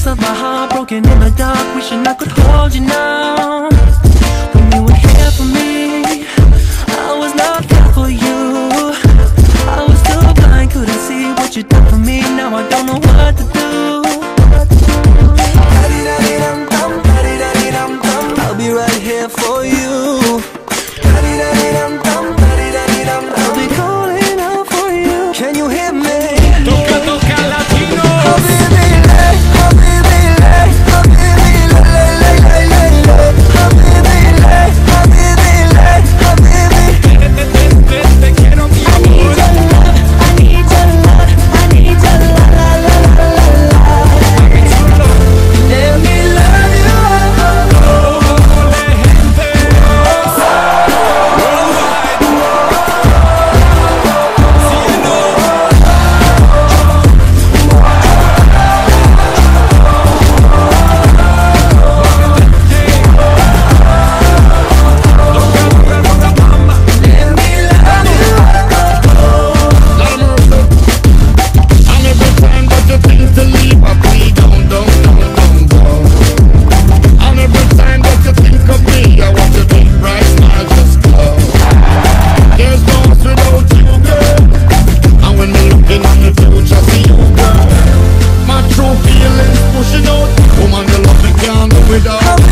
of my heart broken in the dark, wishing I could hold you now. When you were here for me, I was not there for you. I was too blind, couldn't see what you done for me. Now I don't know what to do. I'll be right here for you. I'll be calling out for you. Can you hear me? Toca, toca latino. Te quiero mi amor. I need your love, I need your love, la la la la la. Let me love you. Pushing out, woman, you love me, can't go without.